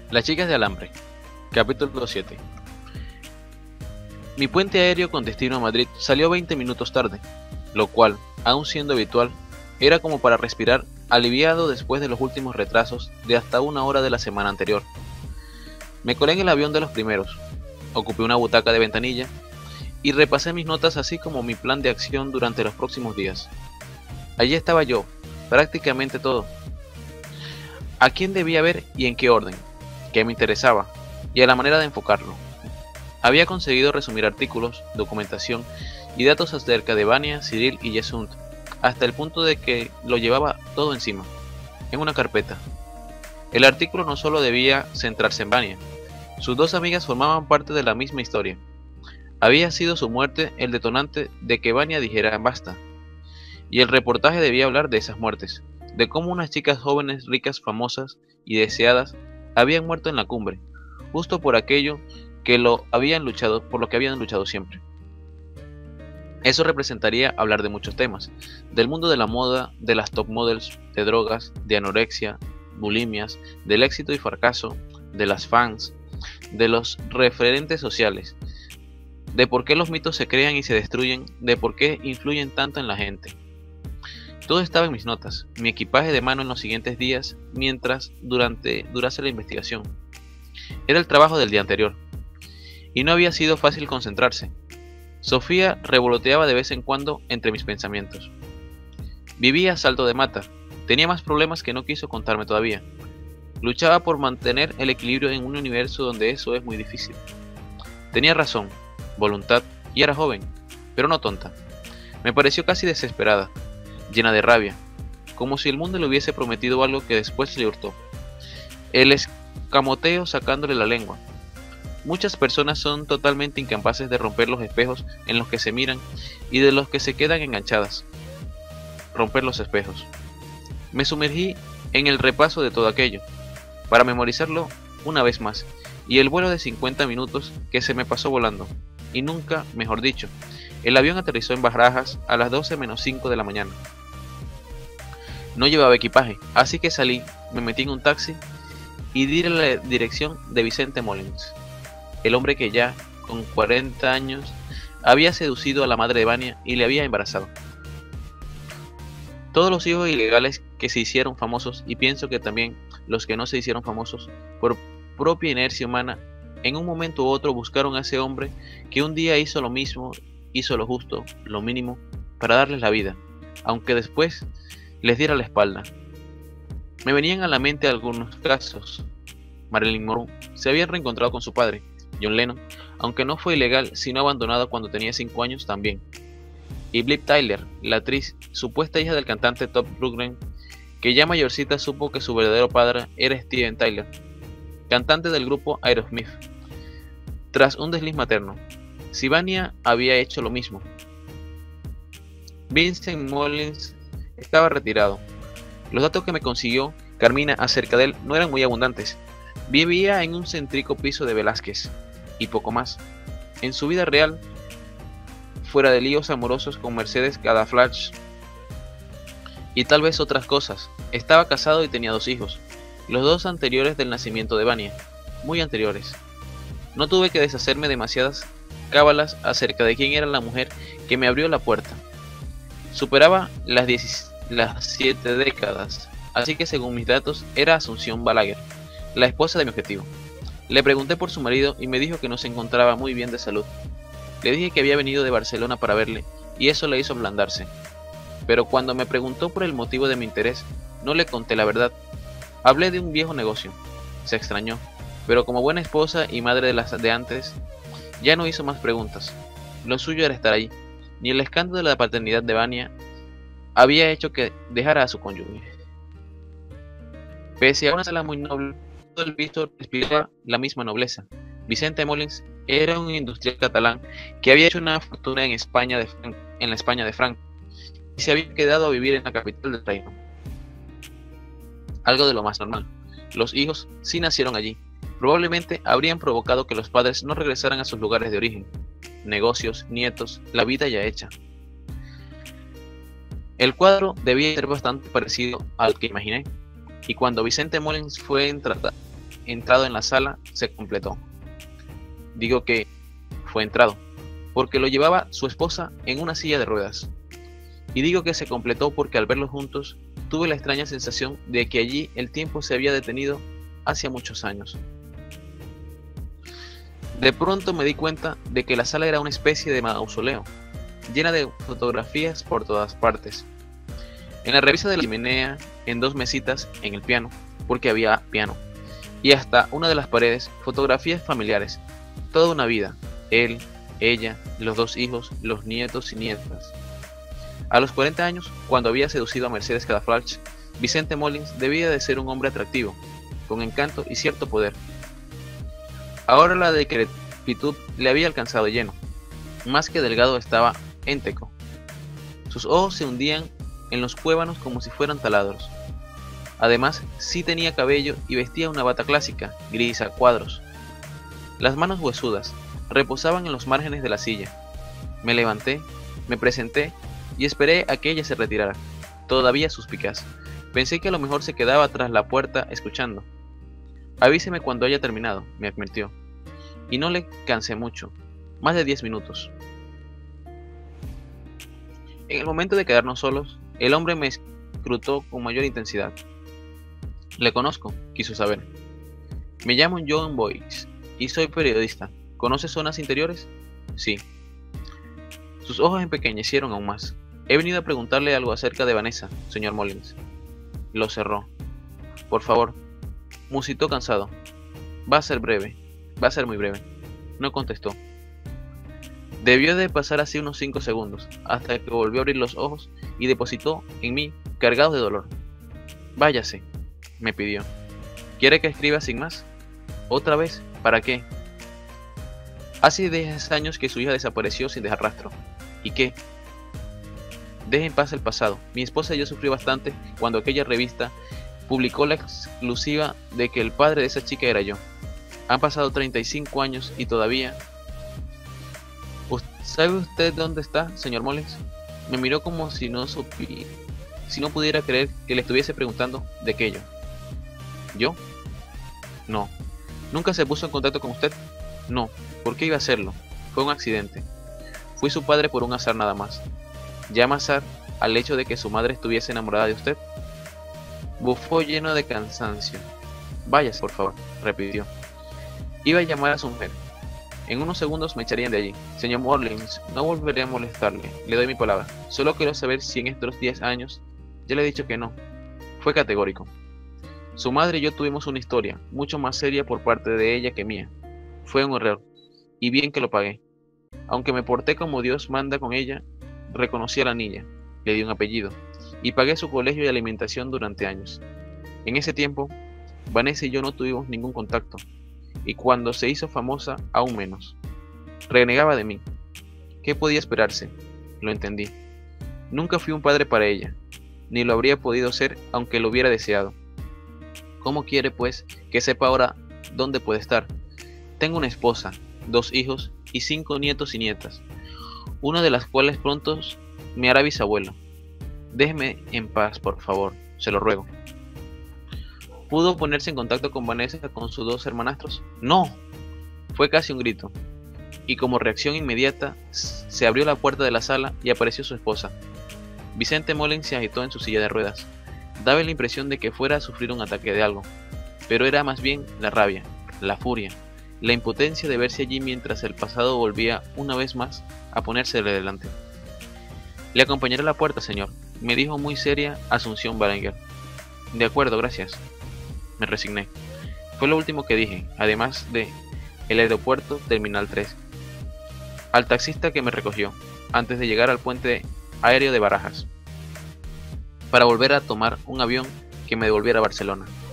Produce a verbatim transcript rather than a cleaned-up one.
Las chicas de alambre, capítulo siete. Mi puente aéreo con destino a Madrid salió veinte minutos tarde, lo cual, aun siendo habitual, era como para respirar aliviado después de los últimos retrasos de hasta una hora de la semana anterior. Me colé en el avión de los primeros, ocupé una butaca de ventanilla y repasé mis notas así como mi plan de acción durante los próximos días. Allí estaba yo, prácticamente todo. A quién debía ver y en qué orden, qué me interesaba, y a la manera de enfocarlo. Había conseguido resumir artículos, documentación y datos acerca de Vania, Cyril y Yesunt, hasta el punto de que lo llevaba todo encima, en una carpeta. El artículo no solo debía centrarse en Vania, sus dos amigas formaban parte de la misma historia. Había sido su muerte el detonante de que Vania dijera basta, y el reportaje debía hablar de esas muertes, de cómo unas chicas jóvenes, ricas, famosas y deseadas habían muerto en la cumbre, justo por aquello que lo habían luchado, por lo que habían luchado siempre. Eso representaría hablar de muchos temas, del mundo de la moda, de las top models, de drogas, de anorexia, bulimias, del éxito y fracaso, de las fans, de los referentes sociales, de por qué los mitos se crean y se destruyen, de por qué influyen tanto en la gente. Todo estaba en mis notas, mi equipaje de mano en los siguientes días, mientras durante durase la investigación. Era el trabajo del día anterior, y no había sido fácil concentrarse. Sofía revoloteaba de vez en cuando entre mis pensamientos. Vivía a salto de mata, tenía más problemas que no quiso contarme todavía. Luchaba por mantener el equilibrio en un universo donde eso es muy difícil. Tenía razón, voluntad, y era joven, pero no tonta. Me pareció casi desesperada, llena de rabia, como si el mundo le hubiese prometido algo que después le hurtó. El escamoteo sacándole la lengua. Muchas personas son totalmente incapaces de romper los espejos en los que se miran y de los que se quedan enganchadas. Romper los espejos. Me sumergí en el repaso de todo aquello, para memorizarlo una vez más, y el vuelo de cincuenta minutos que se me pasó volando, y nunca, mejor dicho, el avión aterrizó en Barajas a las doce menos cinco de la mañana. No llevaba equipaje, así que salí, me metí en un taxi y di la dirección de Vicente Molins, el hombre que ya, con cuarenta años, había seducido a la madre de Vania y le había embarazado. Todos los hijos ilegales que se hicieron famosos, y pienso que también los que no se hicieron famosos, por propia inercia humana, en un momento u otro buscaron a ese hombre que un día hizo lo mismo, hizo lo justo, lo mínimo, para darles la vida, aunque después les diera la espalda. Me venían a la mente algunos casos. Marilyn Monroe se había reencontrado con su padre, John Lennon, aunque no fue ilegal, sino abandonado cuando tenía cinco años también. Y Liv Tyler, la actriz, supuesta hija del cantante Top Rundgren, que ya mayorcita supo que su verdadero padre era Steven Tyler, cantante del grupo Aerosmith, tras un desliz materno. Si Vania había hecho lo mismo. Vincent Molins estaba retirado. Los datos que me consiguió Carmina acerca de él no eran muy abundantes. Vivía en un céntrico piso de Velázquez, y poco más. En su vida real, fuera de líos amorosos con Mercedes Cadaflash y tal vez otras cosas, estaba casado y tenía dos hijos, los dos anteriores del nacimiento de Vania, muy anteriores. No tuve que deshacerme demasiadas cábalas acerca de quién era la mujer que me abrió la puerta. Superaba las, diez, las siete décadas, así que según mis datos era Asunción Balaguer, la esposa de mi objetivo. Le pregunté por su marido y me dijo que no se encontraba muy bien de salud. Le dije que había venido de Barcelona para verle y eso le hizo ablandarse. Pero cuando me preguntó por el motivo de mi interés, no le conté la verdad. Hablé de un viejo negocio. Se extrañó, pero como buena esposa y madre de las de antes, ya no hizo más preguntas. Lo suyo era estar allí. Ni el escándalo de la paternidad de Vania había hecho que dejara a su cónyuge. Pese a una sala muy noble, todo el piso respiraba la misma nobleza. Vicente Molins era un industrial catalán que había hecho una fortuna en España de Franco, en la España de Franco, y se había quedado a vivir en la capital del reino. Algo de lo más normal. Los hijos sí nacieron allí. Probablemente habrían provocado que los padres no regresaran a sus lugares de origen. Negocios, nietos, la vida ya hecha. El cuadro debía ser bastante parecido al que imaginé, y cuando Vicente Molins fue, entrado en la sala se completó. Digo que fue entrado, porque lo llevaba su esposa en una silla de ruedas. Y digo que se completó porque al verlos juntos, tuve la extraña sensación de que allí el tiempo se había detenido hacía muchos años. De pronto me di cuenta de que la sala era una especie de mausoleo, llena de fotografías por todas partes. En la repisa de la chimenea, en dos mesitas, en el piano, porque había piano, y hasta una de las paredes, fotografías familiares, toda una vida, él, ella, los dos hijos, los nietos y nietas. A los cuarenta años, cuando había seducido a Mercedes Cadafalch, Vicente Molins debía de ser un hombre atractivo, con encanto y cierto poder. Ahora la decrepitud le había alcanzado lleno. Más que delgado estaba énteco. Sus ojos se hundían en los cuévanos como si fueran taladros. Además, sí tenía cabello y vestía una bata clásica, gris a cuadros. Las manos huesudas reposaban en los márgenes de la silla. Me levanté, me presenté y esperé a que ella se retirara, todavía suspicaz. Pensé que a lo mejor se quedaba tras la puerta escuchando. Avíseme cuando haya terminado, me advirtió. Y no le cansé mucho, más de diez minutos. En el momento de quedarnos solos, el hombre me escrutó con mayor intensidad. Le conozco, quiso saber. Me llamo John Boyce y soy periodista. ¿Conoce Zonas Interiores? Sí. Sus ojos empequeñecieron aún más. He venido a preguntarle algo acerca de Vanessa, señor Molins. Lo cerró. Por favor. Musitó cansado. Va a ser breve. Va a ser muy breve. No contestó. Debió de pasar así unos cinco segundos, hasta que volvió a abrir los ojos y depositó en mí, cargados de dolor. Váyase, me pidió. ¿Quiere que escriba sin más? ¿Otra vez? ¿Para qué? Hace diez años que su hija desapareció sin dejar rastro. ¿Y qué? Deje en paz el pasado. Mi esposa y yo sufrí bastante cuando aquella revista publicó la exclusiva de que el padre de esa chica era yo. Han pasado treinta y cinco años y todavía... ¿Sabe usted dónde está, señor Molins? Me miró como si no supi... si no pudiera creer que le estuviese preguntando de aquello. ¿Yo? No. ¿Nunca se puso en contacto con usted? No. ¿Por qué iba a hacerlo? Fue un accidente. Fui su padre por un azar nada más. ¿Llama azar al hecho de que su madre estuviese enamorada de usted? Bufó lleno de cansancio. Váyase, por favor, repitió. Iba a llamar a su mujer. En unos segundos me echarían de allí. Señor Molins, no volveré a molestarle, le doy mi palabra. Solo quiero saber si en estos diez años... Ya le he dicho que no. Fue categórico. Su madre y yo tuvimos una historia, mucho más seria por parte de ella que mía. Fue un error, y bien que lo pagué. Aunque me porté como Dios manda con ella, reconocí a la niña, le di un apellido, y pagué su colegio y alimentación durante años. En ese tiempo, Vanessa y yo no tuvimos ningún contacto. Y cuando se hizo famosa, aún menos. Renegaba de mí. ¿Qué podía esperarse? Lo entendí. Nunca fui un padre para ella, ni lo habría podido ser aunque lo hubiera deseado. ¿Cómo quiere, pues, que sepa ahora dónde puede estar? Tengo una esposa, dos hijos y cinco nietos y nietas, una de las cuales pronto me hará bisabuelo. Déjeme en paz, por favor, se lo ruego. ¿Pudo ponerse en contacto con Vanessa, con sus dos hermanastros? ¡No! Fue casi un grito, y como reacción inmediata se abrió la puerta de la sala y apareció su esposa. Vicente Molins se agitó en su silla de ruedas. Daba la impresión de que fuera a sufrir un ataque de algo, pero era más bien la rabia, la furia, la impotencia de verse allí mientras el pasado volvía una vez más a ponérsele delante. Le acompañaré a la puerta, señor, me dijo muy seria Asunción Berenguer. De acuerdo, gracias. Me resigné. Fue lo último que dije, además de el aeropuerto Terminal tres. Al taxista que me recogió, antes de llegar al puente aéreo de Barajas, para volver a tomar un avión que me devolviera a Barcelona.